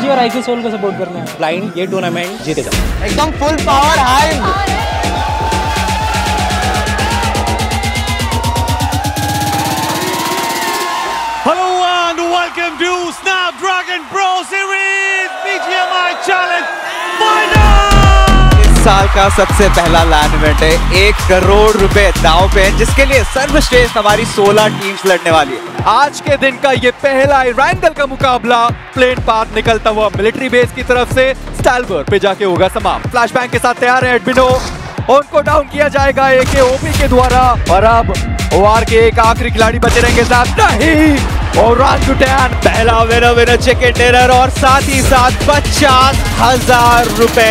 Energy और IQ soul को support करना है। ब्लाइंड ये टूर्नामेंट जीते जाओ एकदम full power high. Hello and welcome to Snapdragon Pro Series BGMI Challenge Final! इस साल का सबसे पहला लैंड इवेंट है। 1 करोड़ रुपए दांव पे है, जिसके लिए सर्वश्रेष्ठ हमारी 16 टीम्स लड़ने वाली है। आज के दिन का ये पहला इरांगल का मुकाबला प्लेन पाथ निकलता हुआ मिलिट्री बेस की तरफ से स्टालवर्ड पे जाके होगा समाप्त। फ्लैशबैंग के साथ तैयार है एडमिनो, उनको डाउन किया जाएगा एके ओपी के द्वारा। और अब ओआर के एक आखिरी खिलाड़ी बचे रहेंगे साथ नहीं, ओरांगुटैन पहला विनर चिकन डिनर और साथ ही साथ 50,000 रुपए।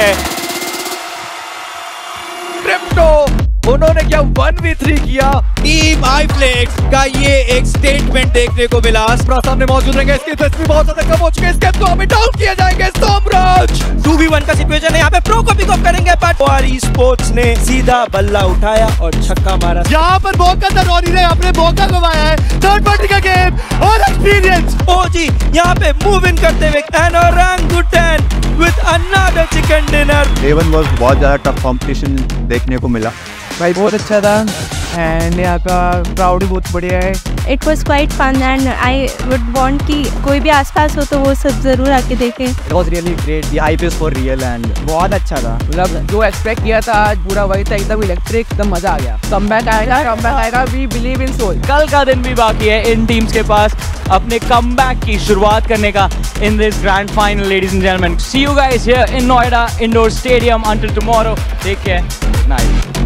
क्रिप्टो उन्होंने क्या 1v3 किया। टीम आईफ्लेक्स का ये एक स्टेटमेंट देखने को मिला। सामने मौजूद रहेंगे, इसकी तस्वीर बहुत ज्यादा कम हो चुकी है, इसके तो हमें डाउन किया जाएगा। सोमराज 2v1 का सिचुएशन है, यहाँ पे प्रो को पिकअप करेंगे बट ओआर स्पोर्ट्स ने सीधा बल्ला उठाया और छक्का मारा। यहाँ पर मौका था रॉनी ने अपने मौका गवाया है। थर्ड पार्टी का गेम और एक्सपीरियंस। ओ जी यहाँ पे मूव इन करते हुए an orangutan with another chicken dinner. Day 1 was बहुत ज़्यादा टफ कंपटीशन देखने को मिला। भाई बहुत अच्छा था एंड यहाँ का क्राउड भी बहुत बढ़िया है। It was quite fun and I would want कि कोई भी आसपास हो तो वो सब जरूर आके देखें। It was really great, the hype is for real and बहुत अच्छा था। मतलब जो एक्सपेक्ट किया था आज पूरा वही था, एकदम इलेक्ट्रिक, एकदम मजा आ गया। कमबैक आएगा, वी बिलीव इन सोल। कल का दिन भी बाकी है इन टीम्स के पास अपने कमबैक की शुरुआत करने का in this grand final. Ladies and gentleman, see you guys here in Noida indoor stadium until tomorrow. Take care, night.